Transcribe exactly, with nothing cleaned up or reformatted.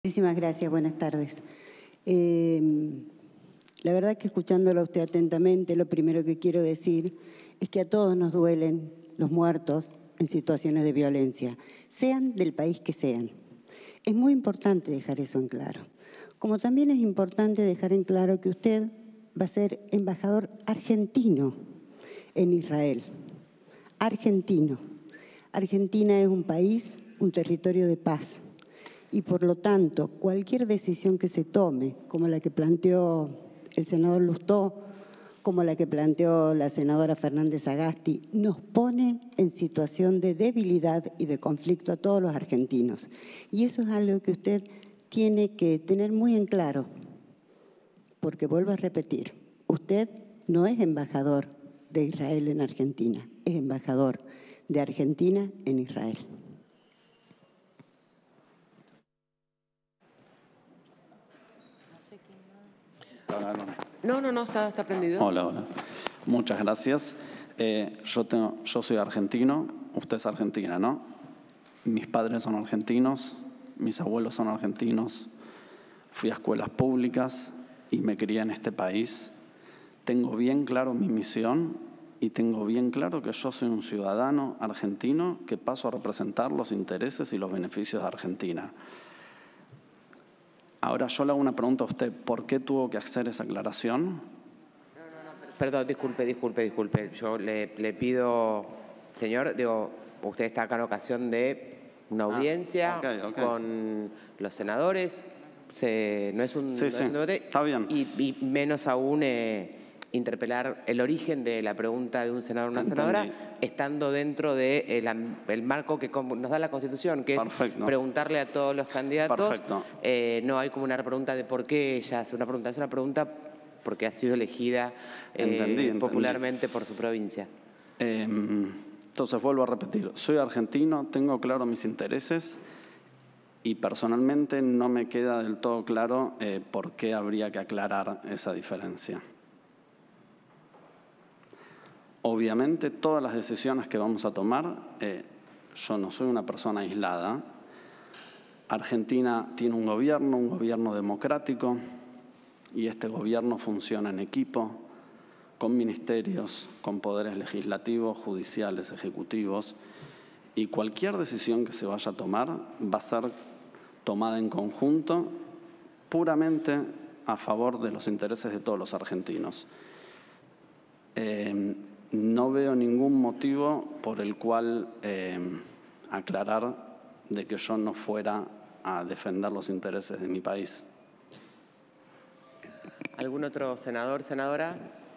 Muchísimas gracias, buenas tardes. Eh, la verdad que escuchándolo a usted atentamente, lo primero que quiero decir es que a todos nos duelen los muertos en situaciones de violencia, sean del país que sean. Es muy importante dejar eso en claro. Como también es importante dejar en claro que usted va a ser embajador argentino en Israel. Argentino. Argentina es un país, un territorio de paz. Y por lo tanto, cualquier decisión que se tome, como la que planteó el senador Lustó, como la que planteó la senadora Fernández Agasti, nos pone en situación de debilidad y de conflicto a todos los argentinos. Y eso es algo que usted tiene que tener muy en claro, porque vuelvo a repetir, usted no es embajador de Israel en Argentina, es embajador de Argentina en Israel. No, no, no, está, está prendido. Hola, hola. Muchas gracias. Eh, yo, tengo, yo soy argentino, usted es argentina, ¿no? Mis padres son argentinos, mis abuelos son argentinos, fui a escuelas públicas y me crié en este país. Tengo bien claro mi misión y tengo bien claro que yo soy un ciudadano argentino que paso a representar los intereses y los beneficios de Argentina. Ahora yo le hago una pregunta a usted, ¿por qué tuvo que hacer esa aclaración? No, no, no, perdón, disculpe, disculpe, disculpe. Yo le, le pido, señor, digo, usted está acá en ocasión de una audiencia ah, okay, okay. con los senadores, se, no es un, sí, no sí, es un debate, está bien. Y, y menos aún eh, interpelar el origen de la pregunta de un senador o una Entendí. senadora, estando dentro del de el marco que nos da la Constitución, que Perfecto. es preguntarle a todos los candidatos. Perfecto. Eh, no hay como una pregunta de por qué ella hace una pregunta, es una pregunta porque ha sido elegida eh, entendí, entendí. popularmente por su provincia. Eh, entonces vuelvo a repetir, soy argentino, tengo claro mis intereses y personalmente no me queda del todo claro eh, por qué habría que aclarar esa diferencia. Obviamente, todas las decisiones que vamos a tomar, eh, yo no soy una persona aislada. Argentina tiene un gobierno, un gobierno democrático, y este gobierno funciona en equipo, con ministerios, con poderes legislativos, judiciales, ejecutivos, y cualquier decisión que se vaya a tomar va a ser tomada en conjunto, puramente a favor de los intereses de todos los argentinos. Eh, No veo ningún motivo por el cual eh, aclarar de que yo no fuera a defender los intereses de mi país. ¿Algún otro senador, senadora?